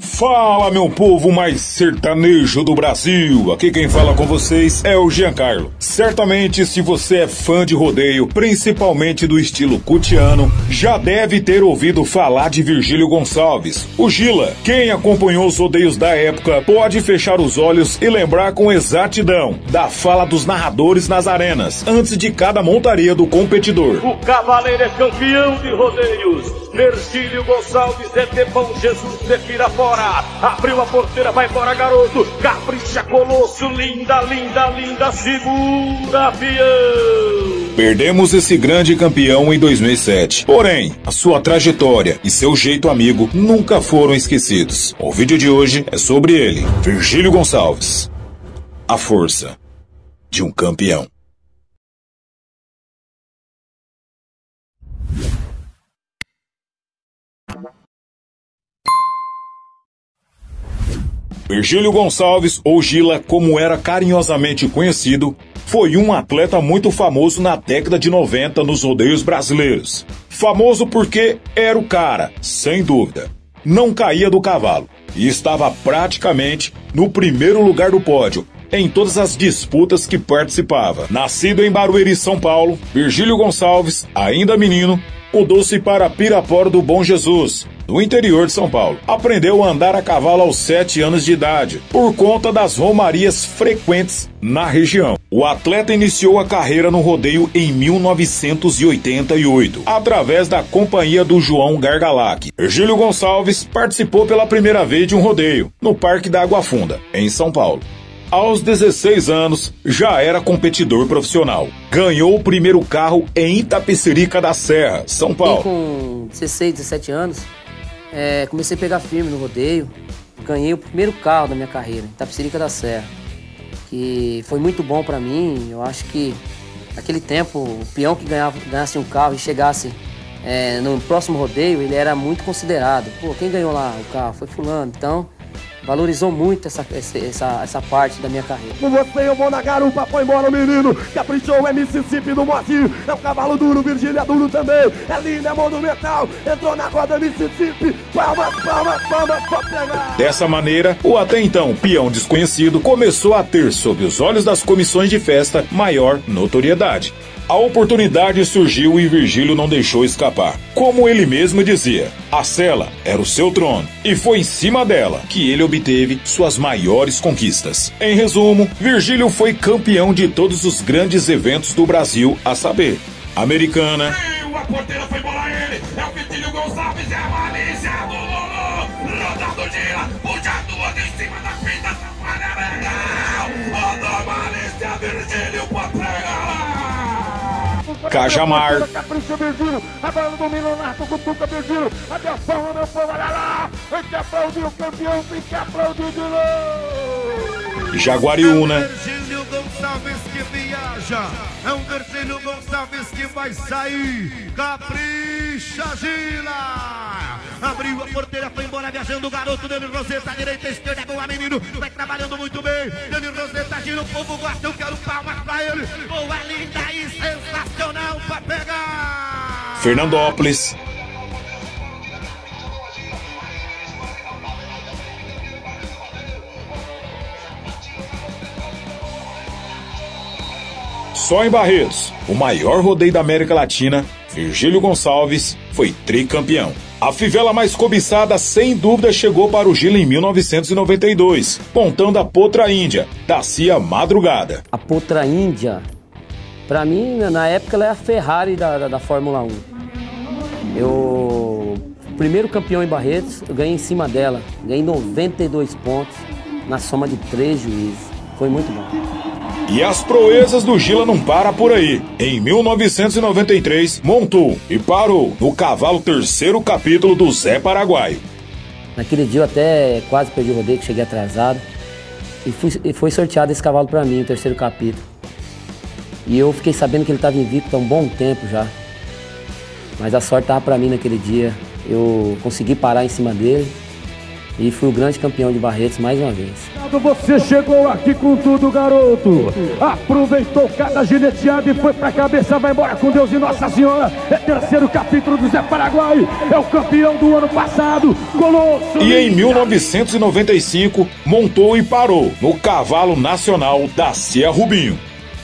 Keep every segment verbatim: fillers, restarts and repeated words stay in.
Fala, meu povo mais sertanejo do Brasil, aqui quem fala com vocês é o Giancarlo. Certamente, se você é fã de rodeio, principalmente do estilo cutiano, já deve ter ouvido falar de Virgílio Gonçalves, o Gila. Quem acompanhou os rodeios da época pode fechar os olhos e lembrar com exatidão da fala dos narradores nas arenas, antes de cada montaria do competidor. O cavaleiro é campeão de rodeios, Virgílio Gonçalves é de Bom Jesus de Pirapora. Abriu a porteira, vai embora, garoto. Capricha, Colosso, linda, linda, linda, segura, peão. Perdemos esse grande campeão em dois mil e sete. Porém, a sua trajetória e seu jeito amigo nunca foram esquecidos. O vídeo de hoje é sobre ele, Virgílio Gonçalves. A força de um campeão. Virgílio Gonçalves, ou Gila, como era carinhosamente conhecido, foi um atleta muito famoso na década de noventa nos rodeios brasileiros. Famoso porque era o cara, sem dúvida. Não caía do cavalo e estava praticamente no primeiro lugar do pódio em todas as disputas que participava. Nascido em Barueri, São Paulo, Virgílio Gonçalves, ainda menino, mudou-se para Pirapora do Bom Jesus, no interior de São Paulo. Aprendeu a andar a cavalo aos sete anos de idade, por conta das romarias frequentes na região. O atleta iniciou a carreira no rodeio em mil novecentos e oitenta e oito, através da companhia do João Gargalac. Virgílio Gonçalves participou pela primeira vez de um rodeio, no Parque da Água Funda, em São Paulo. Aos dezesseis anos, já era competidor profissional. Ganhou o primeiro carro em Itapecerica da Serra, São Paulo. E com dezesseis, dezessete anos, é, comecei a pegar firme no rodeio. Ganhei o primeiro carro da minha carreira, Itapecerica da Serra, que foi muito bom pra mim. Eu acho que naquele tempo, o peão que ganhava, ganhasse um carro e chegasse é, no próximo rodeio, ele era muito considerado. Pô, quem ganhou lá o carro? Foi fulano. Então, valorizou muito essa, essa, essa parte da minha carreira. Com você eu vou na garupa, foi embora o menino. Caprichou, é Mississippi do Moacir. É um cavalo duro, Virgílio é duro também. É lindo, é monumental. Entrou na roda Mississippi. Palmas, palmas, palmas, pode pegar. Dessa maneira, o até então peão desconhecido começou a ter, sob os olhos das comissões de festa, maior notoriedade. A oportunidade surgiu e Virgílio não deixou escapar. Como ele mesmo dizia, a sela era o seu trono e foi em cima dela que ele obteve suas maiores conquistas. Em resumo, Virgílio foi campeão de todos os grandes eventos do Brasil, a saber, Americana. A porteira foi bola ele, é o Virgílio Gonçalves, é a malícia do Lulu. Rodado Gila, puxado outro em cima da fita, trabalha legal. Rodou malícia, Virgílio pode pegar. Cajamar. Capricha, Virgílio. A bola do Leonardo, cutuca, Virgílio. Atenção, meu povo, olha lá. Tem que aplaudir o campeão, tem que aplaudir de novo. Jaguariúna. Virgílio Gonçalves que viaja. É um Virgílio Gonçalves que vai sair. Capricha, Gila. Abriu a porteira, foi embora viajando o garoto. Dani Roseta, direita, esquerda, boa menino. Vai trabalhando muito bem. Dani Roseta, gira, o povo gosta. Eu quero palmas pra ele. Boa, linda e sensacional pra pegar. Fernandópolis. Só em Barretos, o maior rodeio da América Latina, Virgílio Gonçalves foi tricampeão. A fivela mais cobiçada, sem dúvida, chegou para o Gila em mil novecentos e noventa e dois, montando a Potra Índia, da Cia Madrugada. A Potra Índia, pra mim, na época, ela é a Ferrari da, da, da Fórmula um. Eu, primeiro campeão em Barretos, eu ganhei em cima dela. Ganhei noventa e dois pontos na soma de três juízes. Foi muito bom. E as proezas do Gila não param por aí. Em mil novecentos e noventa e três, montou e parou no cavalo terceiro capítulo do Zé Paraguaio. Naquele dia eu até quase perdi o rodeio, que cheguei atrasado. E, fui, e foi sorteado esse cavalo pra mim, o terceiro capítulo. E eu fiquei sabendo que ele estava invicto há um bom tempo já. Mas a sorte estava pra mim naquele dia. Eu consegui parar em cima dele. e fui o grande campeão de Barretos mais uma vez. Você chegou aqui com tudo, garoto. Aproveitou cada gineteada e foi pra cabeça. Vai embora com Deus e Nossa Senhora. É terceiro capítulo do Zé Paraguai. É o campeão do ano passado, Colosso. E em mil novecentos e noventa e cinco montou e parou no cavalo nacional da Cia Rubinho.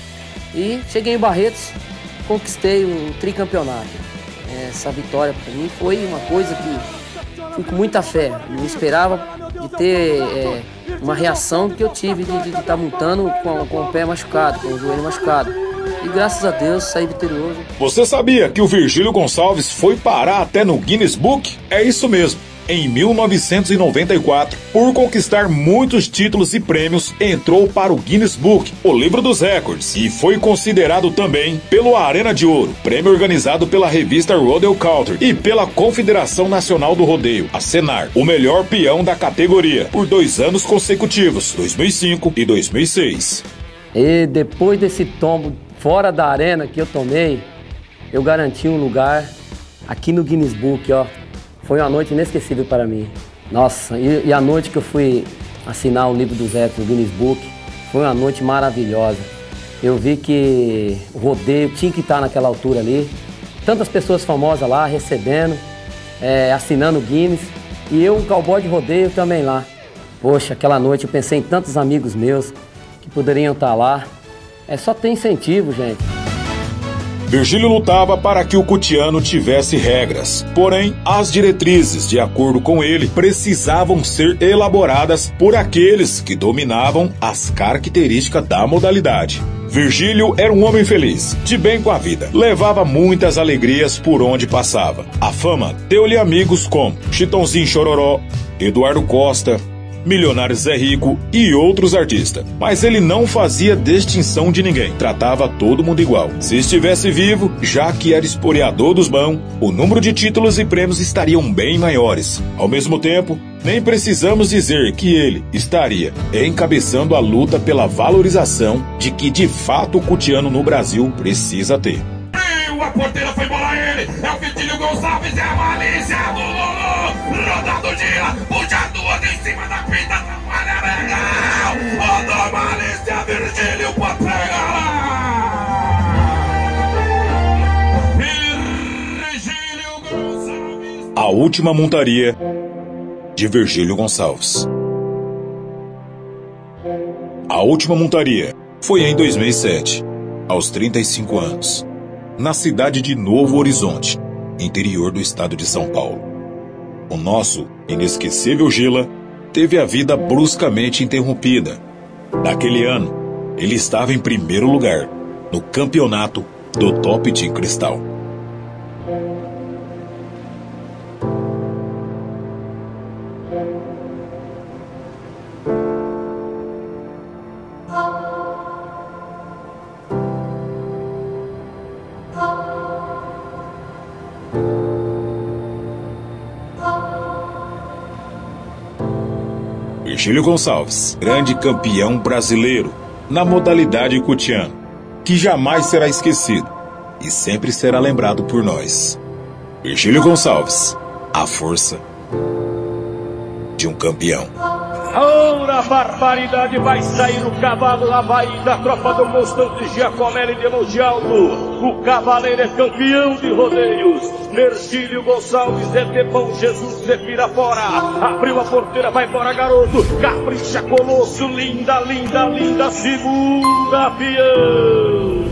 E cheguei em Barretos, conquistei o tricampeonato. Essa vitória para mim foi uma coisa que fui com muita fé. Não esperava de ter é, uma reação que eu tive de estar tá montando com, com o pé machucado, com o joelho machucado. E graças a Deus saí vitorioso. Você sabia que o Virgílio Gonçalves foi parar até no Guinness Book? É isso mesmo. Em mil novecentos e noventa e quatro, por conquistar muitos títulos e prêmios, entrou para o Guinness Book, o livro dos recordes, e foi considerado também pelo Arena de Ouro, prêmio organizado pela revista Rodeo Country e pela Confederação Nacional do Rodeio, a Senar, o melhor peão da categoria, por dois anos consecutivos, dois mil e cinco e dois mil e seis. E depois desse tombo fora da arena que eu tomei, eu garanti um lugar aqui no Guinness Book, ó. Foi uma noite inesquecível para mim. Nossa, e, e a noite que eu fui assinar o livro dos recordes no Guinness Book, foi uma noite maravilhosa. Eu vi que o rodeio tinha que estar naquela altura ali. Tantas pessoas famosas lá, recebendo, é, assinando o Guinness. E eu, um cowboy de rodeio, também lá. Poxa, aquela noite eu pensei em tantos amigos meus que poderiam estar lá. É só ter incentivo, gente. Virgílio lutava para que o cutiano tivesse regras, porém, as diretrizes, de acordo com ele, precisavam ser elaboradas por aqueles que dominavam as características da modalidade. Virgílio era um homem feliz, de bem com a vida, levava muitas alegrias por onde passava. A fama deu-lhe amigos como Chitãozinho Chororó, Eduardo Costa, Milionário Zé Rico e outros artistas. Mas ele não fazia distinção de ninguém, tratava todo mundo igual. Se estivesse vivo, já que era historiador dos bons, o número de títulos e prêmios estariam bem maiores. Ao mesmo tempo, nem precisamos dizer que ele estaria encabeçando a luta pela valorização de que de fato o cutiano no Brasil precisa ter. A porteira foi bola ele, é o Virgílio Gonçalves, é a malícia do Lulu, rodado dia, puxado outro em cima da pinta, trabalha legal, rodou malícia, Virgílio pode pegar lá. Virgílio Gonçalves. A última montaria de Virgílio Gonçalves. A última montaria foi em dois mil e sete, aos trinta e cinco anos. Na cidade de Novo Horizonte, interior do estado de São Paulo. O nosso inesquecível Gila teve a vida bruscamente interrompida. Naquele ano, ele estava em primeiro lugar no campeonato do Top Team Cristal. Virgílio Gonçalves, grande campeão brasileiro na modalidade cutiano, que jamais será esquecido e sempre será lembrado por nós. Virgílio Gonçalves, a força de um campeão. Ora, barbaridade, vai sair o cavalo, lá vai da tropa do Constante Giacomelli de Monte Alto. O cavaleiro é campeão de rodeios. Virgílio Gonçalves é de Bom Jesus de Pirapora. Abriu a porteira, vai embora, garoto. Capricha, Colosso, linda, linda, linda, segura, peão.